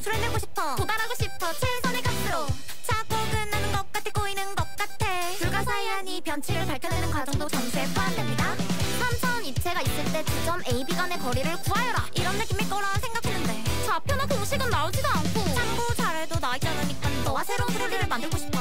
수를 내고 싶어. 도달하고 싶어. 최선의 값으로. 자꾸 끝나는 것 같아. 꼬이는 것 같아. 불가사의한 이 변칙을 밝혀내는 과정도 점수에 포함됩니다. 삼차원 입체가 있을 때 두 점 A, B 간의 거리를 구하여라. 이런 느낌일 거라 생각했는데 좌표나 공식은 나오지도 않고. 참고 잘해도 나오지 않으니까 너와 새로운 프로그램을 만들고 싶어.